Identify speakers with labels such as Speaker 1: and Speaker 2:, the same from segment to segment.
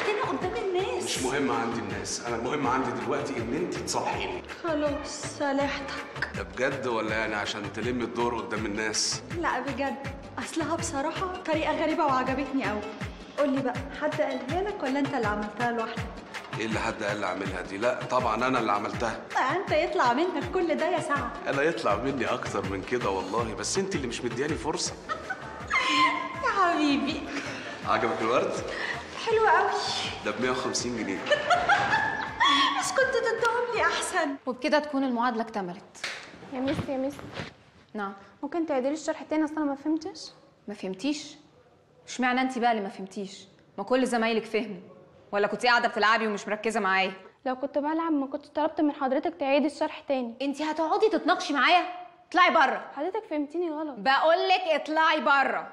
Speaker 1: فضحتنا قدام الناس.
Speaker 2: مش مهم عندي الناس، انا المهم عندي دلوقتي ان انت تصالحيني.
Speaker 1: خلاص صالحتك.
Speaker 2: ده بجد ولا يعني عشان تلمي الدور قدام الناس؟
Speaker 1: لا بجد، اصلها بصراحه طريقه غريبه وعجبتني قوي. قولي بقى، حد قالها لك ولا انت اللي عملتها لوحدك؟
Speaker 2: ايه اللي حد قال لي اعملها دي؟ لا طبعا انا اللي عملتها.
Speaker 1: انت يطلع منك كل ده يا سعد؟
Speaker 2: انا يطلع مني اكتر من كده والله، بس انت اللي مش مدياني فرصه.
Speaker 1: يا حبيبي.
Speaker 2: عجبك الورد؟
Speaker 1: حلو قوي.
Speaker 2: ده ب 150 جنيه.
Speaker 1: بس كنت تديهم لي احسن.
Speaker 3: وبكده تكون المعادله اكتملت.
Speaker 4: يا مس
Speaker 3: نعم.
Speaker 4: ممكن تعيدي لي الشرح تاني؟ اصل انا ما فهمتش.
Speaker 3: ما فهمتيش؟ اشمعنى انت بقى اللي ما فهمتيش؟ ما كل زمايلك فهموا. ولا كنتي قاعده بتلعبي ومش مركزه معايا؟
Speaker 4: لو كنت بلعب ما كنت طلبت من حضرتك تعيدي الشرح تاني.
Speaker 3: انت هتقعدي تتناقشي معايا؟ اطلعي بره.
Speaker 4: حضرتك فهمتيني غلط.
Speaker 3: بقول لك اطلعي بره.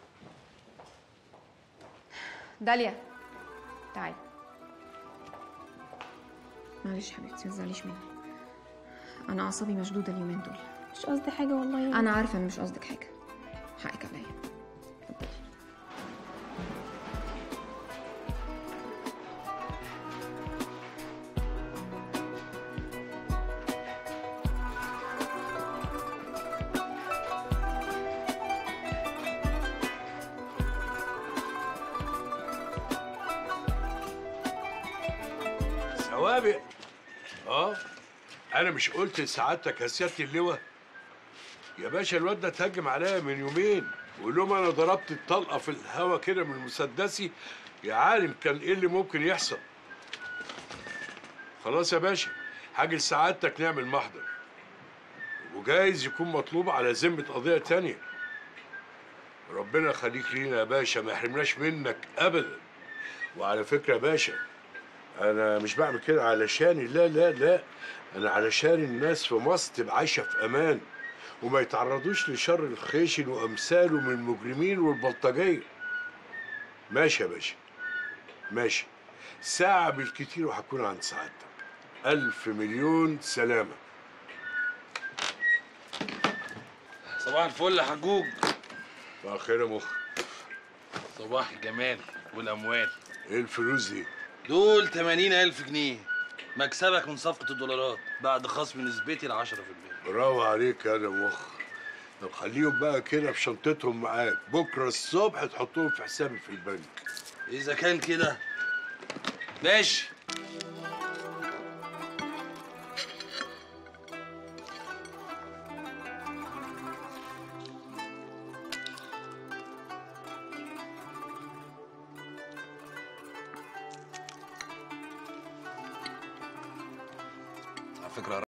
Speaker 3: داليا تعالي. معلش حبيبتي ما تزعليش مني، انا اعصابي مشدوده اليومين دول.
Speaker 4: مش قصدي حاجه والله يعني.
Speaker 3: انا عارفه ان مش قصدك حاجه، حقك عليا. اتفضلي.
Speaker 5: سوابق. انا مش قلت لسعادتك يا سياده اللواء؟ يا باشا الواد ده اتهجم عليا من يومين، وقول لهم انا ضربت الطلقه في الهوا كده من مسدسي، يا عالم كان ايه اللي ممكن يحصل. خلاص يا باشا، حاجه لسعادتك نعمل محضر، وجايز يكون مطلوب على ذمه قضيه تانيه. ربنا يخليك لينا يا باشا، ما يحرمناش منك ابدا. وعلى فكره يا باشا، أنا مش بعمل كده علشاني، لا لا لا، أنا علشان الناس في مصر تبقى عايشة في أمان وما يتعرضوش لشر الخيشن وأمثاله من المجرمين والبلطجية. ماشي يا باشا، ماشي. ساعة بالكتير وهكون عند سعادتك. 1000 مليون سلامة.
Speaker 6: صباح الفل يا حجوج.
Speaker 5: صباح الخير يا مخ.
Speaker 6: صباح الجمال والأموال.
Speaker 5: إيه الفلوس دي؟
Speaker 6: دول 80,000 جنيه مكسبك من صفقة الدولارات بعد خصم نسبتي ل 10%.
Speaker 5: برافو عليك يا مخ. طب خليهم بقى كده في شنطتهم معاك، بكرة الصبح تحطهم في حسابي في البنك.
Speaker 6: إذا كان كده ماشي.
Speaker 2: على فكره